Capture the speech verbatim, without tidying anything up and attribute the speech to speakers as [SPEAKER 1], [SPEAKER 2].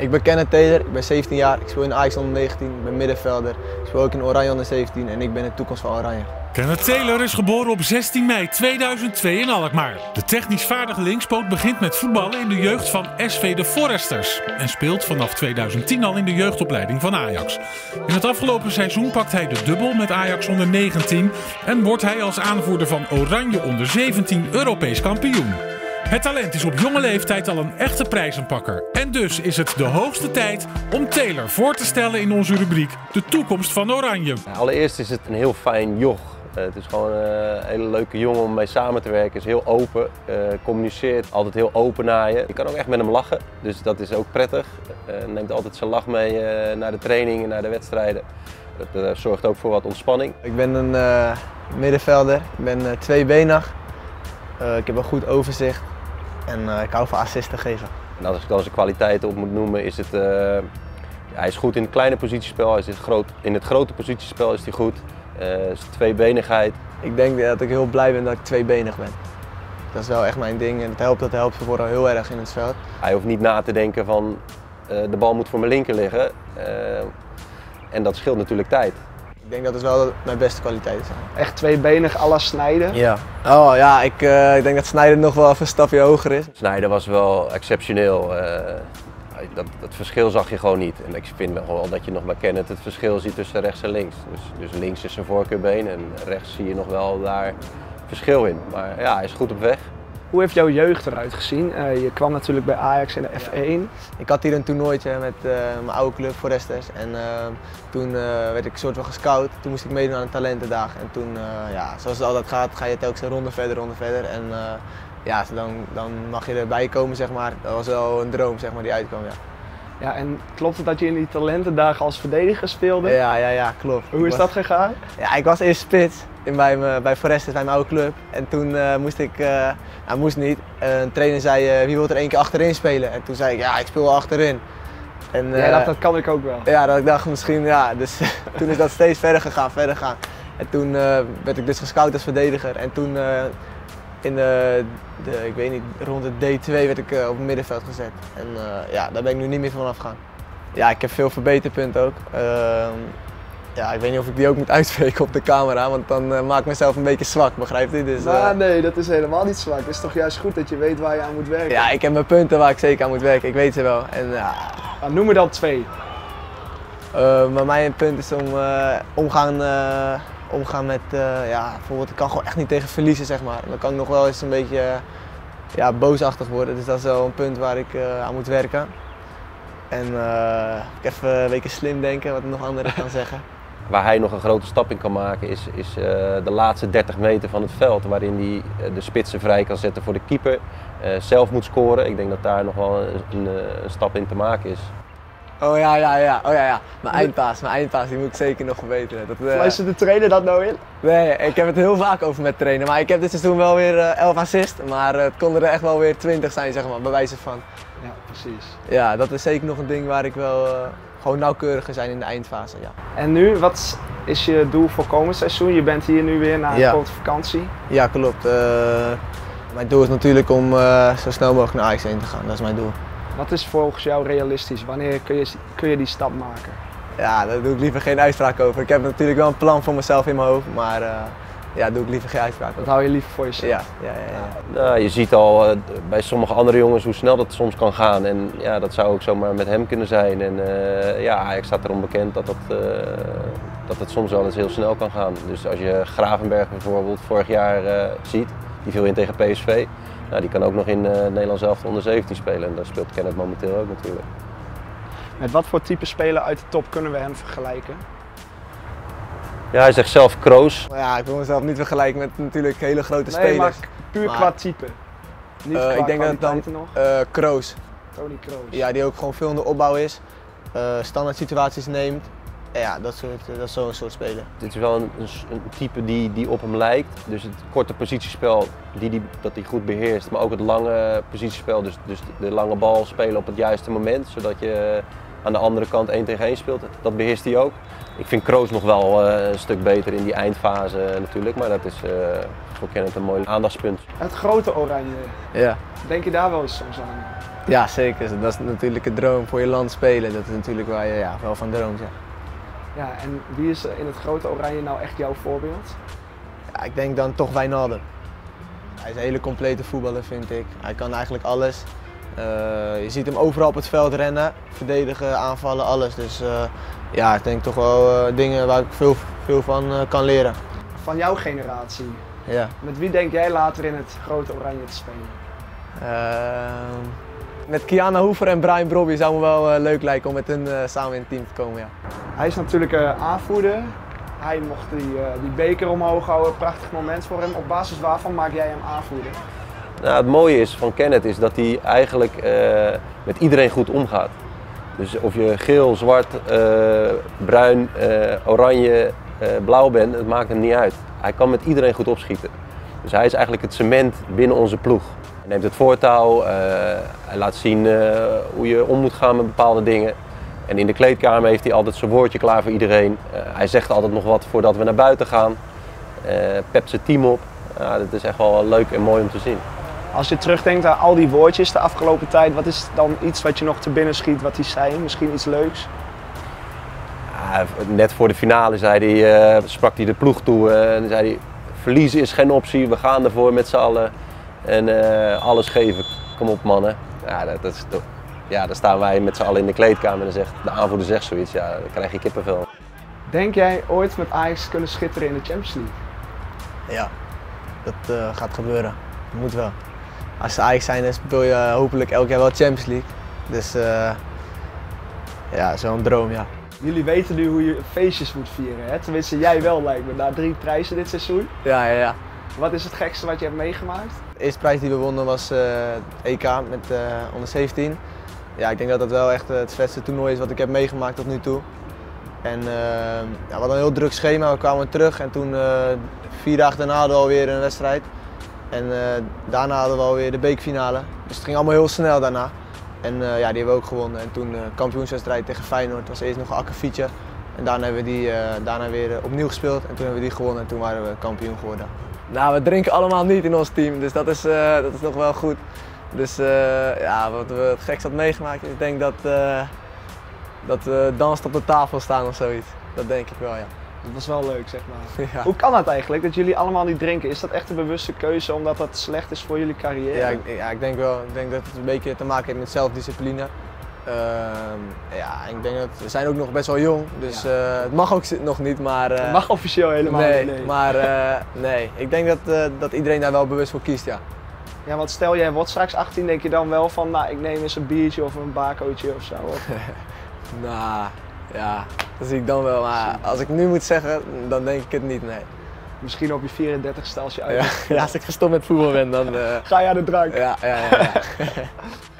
[SPEAKER 1] Ik ben Kenneth Taylor, ik ben zeventien jaar, ik speel in Ajax onder negentien, ik ben middenvelder. Ik speel ook in Oranje onder zeventien en ik ben de toekomst van Oranje.
[SPEAKER 2] Kenneth Taylor is geboren op zestien mei tweeduizend twee in Alkmaar. De technisch vaardige linkspoot begint met voetballen in de jeugd van S V de Foresters en speelt vanaf tweeduizend tien al in de jeugdopleiding van Ajax. In het afgelopen seizoen pakt hij de dubbel met Ajax onder negentien en wordt hij als aanvoerder van Oranje onder zeventien Europees kampioen. Het talent is op jonge leeftijd al een echte prijzenpakker. En dus is het de hoogste tijd om Taylor voor te stellen in onze rubriek De Toekomst van Oranje.
[SPEAKER 3] Allereerst is het een heel fijn joch. Uh, het is gewoon een hele leuke jongen om mee samen te werken. Is heel open, uh, communiceert altijd heel open naar je. Je kan ook echt met hem lachen, dus dat is ook prettig. Uh, neemt altijd zijn lach mee uh, naar de trainingen, naar de wedstrijden. Dat uh, zorgt ook voor wat ontspanning.
[SPEAKER 1] Ik ben een uh, middenvelder, ik ben uh, tweebenig. Uh, ik heb een goed overzicht en uh, ik hou van assisten geven.
[SPEAKER 3] En als ik dan zijn kwaliteiten op moet noemen, is het, uh, ja, hij is goed in het kleine positiespel, hij is groot, in het grote positiespel is hij goed. Uh, zijn tweebenigheid.
[SPEAKER 1] Ik denk dat ik heel blij ben dat ik tweebenig ben. Dat is wel echt mijn ding en het helpt, dat helpt voor heel erg in het veld.
[SPEAKER 3] Hij hoeft niet na te denken van uh, de bal moet voor mijn linker liggen uh, en dat scheelt natuurlijk tijd.
[SPEAKER 1] Ik denk dat het wel mijn beste kwaliteiten zijn.
[SPEAKER 4] Echt tweebenig à la Sneijder?
[SPEAKER 1] Ja. Oh ja, ik, uh, ik denk dat Sneijder nog wel even een stapje hoger is.
[SPEAKER 3] Sneijder was wel exceptioneel. Uh, dat, dat verschil zag je gewoon niet. En ik vind wel dat je nog bij Kenneth het verschil ziet tussen rechts en links. Dus, dus links is zijn voorkeurbeen en rechts zie je nog wel daar verschil in. Maar ja, hij is goed op weg.
[SPEAKER 4] Hoe heeft jouw jeugd eruit gezien? Uh, je kwam natuurlijk bij Ajax in de F één.
[SPEAKER 1] Ik had hier een toernooitje met uh, mijn oude club Foresters en uh, toen uh, werd ik soort van gescout. Toen moest ik meedoen aan een talentendag en toen, uh, ja, zoals het altijd gaat, ga je telkens een ronde verder, ronde verder. En uh, ja, dan, dan mag je erbij komen, zeg maar. Dat was wel een droom, zeg maar, die uitkwam, ja.
[SPEAKER 4] Ja, en klopt het dat je in die talentendagen als verdediger speelde?
[SPEAKER 1] Ja, ja, ja, klopt.
[SPEAKER 4] Hoe is
[SPEAKER 1] was,
[SPEAKER 4] dat gegaan?
[SPEAKER 1] Ja, ik was eerst spits in, bij, me, bij Foresters, bij mijn oude club. En toen uh, moest ik, uh, nou moest niet, uh, een trainer zei uh, wie wil er één keer achterin spelen? En toen zei ik, ja, ik speel wel achterin. En, uh,
[SPEAKER 4] ja, dat, dat kan ik ook wel.
[SPEAKER 1] Ja, dat ik dacht misschien, ja, dus toen is dat steeds verder gegaan, verder gaan. En toen uh, werd ik dus gescout als verdediger. En toen uh, in de, de, ik weet niet, rond de D twee werd ik uh, op het middenveld gezet. En uh, ja, daar ben ik nu niet meer van afgegaan. Ja, ik heb veel verbeterpunten ook. Uh, ja, ik weet niet of ik die ook moet uitspreken op de camera, want dan uh, maak ik mezelf een beetje zwak, begrijpt u? Dus, uh,
[SPEAKER 4] nou, nee, dat is helemaal niet zwak. Het is toch juist goed dat je weet waar je aan moet werken?
[SPEAKER 1] Ja, ik heb mijn punten waar ik zeker aan moet werken, ik weet ze wel. En, uh,
[SPEAKER 4] nou, noem er dan twee.
[SPEAKER 1] Uh, maar mijn punt is om uh, omgaan, uh, omgaan met, uh, ja, bijvoorbeeld ik kan gewoon echt niet tegen verliezen, zeg maar. Dan kan ik nog wel eens een beetje uh, ja, boosachtig worden, dus dat is wel een punt waar ik uh, aan moet werken. En uh, ik even een beetje slim denken, wat ik nog anderen kan zeggen.
[SPEAKER 3] Waar hij nog een grote stap in kan maken is, is uh, de laatste dertig meter van het veld, waarin hij uh, de spitsen vrij kan zetten voor de keeper, uh, zelf moet scoren. Ik denk dat daar nog wel een, een, een stap in te maken is.
[SPEAKER 1] Oh ja, ja, ja. Oh, ja, ja. Mijn eindpaas, mijn eindpaas, die moet ik zeker nog verbeteren. Dat, uh...
[SPEAKER 4] Fluistert de trainer dat nou in?
[SPEAKER 1] Nee, ik heb het heel vaak over met trainen, maar ik heb dit seizoen wel weer uh, elf assists, maar uh, het kon er echt wel weer twintig zijn, zeg maar, bij wijze van.
[SPEAKER 4] Ja, precies.
[SPEAKER 1] Ja, dat is zeker nog een ding waar ik wel uh, gewoon nauwkeuriger zijn in de eindfase, ja.
[SPEAKER 4] En nu, wat is je doel voor komend seizoen? Je bent hier nu weer na een
[SPEAKER 1] ja.
[SPEAKER 4] korte vakantie.
[SPEAKER 1] Ja, klopt. Uh, mijn doel is natuurlijk om uh, zo snel mogelijk naar Ajax heen te gaan, dat is mijn doel.
[SPEAKER 4] Wat is volgens jou realistisch? Wanneer kun je, kun je die stap maken?
[SPEAKER 1] Ja, daar doe ik liever geen uitspraak over. Ik heb natuurlijk wel een plan voor mezelf in mijn hoofd, maar uh, ja, daar doe ik liever geen uitspraak over.
[SPEAKER 4] Dat hou je liever voor jezelf?
[SPEAKER 1] Ja, ja, ja, ja.
[SPEAKER 3] Nou, je ziet al uh, bij sommige andere jongens hoe snel dat soms kan gaan. En ja, dat zou ook zomaar met hem kunnen zijn. En uh, ja, Ajax staat erom bekend dat, dat, uh, dat het soms wel eens heel snel kan gaan. Dus als je Gravenberg bijvoorbeeld vorig jaar uh, ziet, die viel in tegen P S V. Nou, die kan ook nog in uh, Nederland zelf onder zeventien spelen en daar speelt Kenneth momenteel ook natuurlijk.
[SPEAKER 4] Met wat voor type speler uit de top kunnen we hem vergelijken?
[SPEAKER 3] Ja, hij zegt zelf Kroos.
[SPEAKER 1] Ja, ik wil mezelf niet vergelijken met natuurlijk hele grote
[SPEAKER 4] nee,
[SPEAKER 1] spelers.
[SPEAKER 4] Maar puur
[SPEAKER 1] maar,
[SPEAKER 4] qua type. Niet
[SPEAKER 1] uh,
[SPEAKER 4] qua
[SPEAKER 1] ik denk dat het dan
[SPEAKER 4] nog.
[SPEAKER 1] Uh, Kroos.
[SPEAKER 4] Tony Kroos.
[SPEAKER 1] Ja, die ook gewoon veel in de opbouw is, uh, standaard situaties neemt. Ja, dat, soort, dat is zo'n soort speler.
[SPEAKER 3] Dit is wel een, een, een type die, die op hem lijkt. Dus het korte positiespel, die, die, dat hij goed beheerst. Maar ook het lange positiespel, dus, dus de lange bal spelen op het juiste moment. Zodat je aan de andere kant één tegen één speelt. Dat beheerst hij ook. Ik vind Kroos nog wel uh, een stuk beter in die eindfase uh, natuurlijk, maar dat is uh, voor Kenneth een mooi aandachtspunt.
[SPEAKER 4] Het grote Oranje,
[SPEAKER 1] Ja.
[SPEAKER 4] denk je daar wel eens soms aan?
[SPEAKER 1] Ja, zeker. Dat is natuurlijk een droom voor je land spelen. Dat is natuurlijk waar je ja, wel van droomt. Ja.
[SPEAKER 4] Ja, en wie is in het grote Oranje nou echt jouw voorbeeld?
[SPEAKER 1] Ja, ik denk dan toch Wijnaldum. Hij is een hele complete voetballer, vind ik. Hij kan eigenlijk alles. Uh, je ziet hem overal op het veld rennen, verdedigen, aanvallen, alles. Dus uh, ja, ik denk toch wel uh, dingen waar ik veel, veel van uh, kan leren.
[SPEAKER 4] Van jouw generatie,
[SPEAKER 1] ja.
[SPEAKER 4] Met wie denk jij later in het grote Oranje te spelen?
[SPEAKER 1] Uh, met Kiana Hoever en Brian Brobby zou me wel uh, leuk lijken om met hen uh, samen in het team te komen. Ja.
[SPEAKER 4] Hij is natuurlijk uh, aanvoerder. Hij mocht die, uh, die beker omhoog houden, prachtig moment voor hem. Op basis waarvan maak jij hem aanvoerder?
[SPEAKER 3] Nou, het mooie is van Kenneth is dat hij eigenlijk uh, met iedereen goed omgaat. Dus of je geel, zwart, uh, bruin, uh, oranje, uh, blauw bent, het maakt hem niet uit. Hij kan met iedereen goed opschieten. Dus hij is eigenlijk het cement binnen onze ploeg. Hij neemt het voortouw, uh, hij laat zien uh, hoe je om moet gaan met bepaalde dingen. En in de kleedkamer heeft hij altijd zijn woordje klaar voor iedereen. Uh, hij zegt altijd nog wat voordat we naar buiten gaan. Uh, pept zijn team op. Uh, dat is echt wel leuk en mooi om te zien.
[SPEAKER 4] Als je terugdenkt aan al die woordjes de afgelopen tijd, wat is dan iets wat je nog te binnen schiet wat hij zei? Misschien iets leuks?
[SPEAKER 3] Uh, net voor de finale zei hij, uh, sprak hij de ploeg toe uh, en zei hij, verliezen is geen optie, we gaan ervoor met z'n allen. En uh, alles geven, kom op mannen. Ja, dat, dat is toch. Ja, dan staan wij met z'n allen in de kleedkamer en dan zegt, de aanvoerder zegt zoiets, ja, dan krijg je kippenvel.
[SPEAKER 4] Denk jij ooit met Ajax kunnen schitteren in de Champions League?
[SPEAKER 1] Ja, dat uh, gaat gebeuren. Dat moet wel. Als ze Ajax zijn, dan speel je hopelijk elk jaar wel Champions League. Dus uh, ja, zo'n droom, ja.
[SPEAKER 4] Jullie weten nu hoe je feestjes moet vieren, hè? Tenminste jij wel lijkt me, na drie prijzen dit seizoen.
[SPEAKER 1] Ja, ja, ja.
[SPEAKER 4] Wat is het gekste wat je hebt meegemaakt?
[SPEAKER 1] De eerste prijs die we wonnen was uh, het E K met uh, onder zeventien. Ja, ik denk dat dat wel echt uh, het vetste toernooi is wat ik heb meegemaakt tot nu toe. En uh, ja, we hadden een heel druk schema, we kwamen terug en toen uh, vier dagen daarna hadden we alweer een wedstrijd. En uh, daarna hadden we alweer de bekerfinale. Dus het ging allemaal heel snel daarna. En uh, ja, die hebben we ook gewonnen. En toen uh, kampioenswedstrijd tegen Feyenoord, was eerst nog een akkefietje. En daarna hebben we die uh, daarna weer uh, opnieuw gespeeld en toen hebben we die gewonnen en toen waren we kampioen geworden. Nou, we drinken allemaal niet in ons team, dus dat is, uh, dat is nog wel goed. Dus uh, ja, wat we het gekst had meegemaakt is, ik denk dat, uh, dat we dansen op de tafel staan of zoiets. Dat denk ik wel, ja.
[SPEAKER 4] Dat was wel leuk, zeg maar.
[SPEAKER 1] Ja.
[SPEAKER 4] Hoe kan dat eigenlijk, dat jullie allemaal niet drinken? Is dat echt een bewuste keuze omdat dat slecht is voor jullie carrière?
[SPEAKER 1] Ja, ik, ja, ik denk wel. Ik denk dat het een beetje te maken heeft met zelfdiscipline. Uh, ja, ik denk dat we zijn ook nog best wel jong, dus ja. uh, het mag ook nog niet, maar... Uh,
[SPEAKER 4] het mag officieel helemaal
[SPEAKER 1] nee,
[SPEAKER 4] niet. Nee,
[SPEAKER 1] maar uh, nee, ik denk dat, uh, dat iedereen daar wel bewust voor kiest, ja.
[SPEAKER 4] Ja, want stel jij wordt straks achttien, denk je dan wel van, nou, ik neem eens een biertje of een bakootje of zo? Of...
[SPEAKER 1] nou, ja, dat zie ik dan wel, maar als ik nu moet zeggen, dan denk ik het niet, nee.
[SPEAKER 4] Misschien op je vierendertigste als je uit.
[SPEAKER 1] Ja, ja, als ik gestopt met voetbal ben, dan... Uh...
[SPEAKER 4] Ga je aan de drank?
[SPEAKER 1] Ja, ja, ja. ja.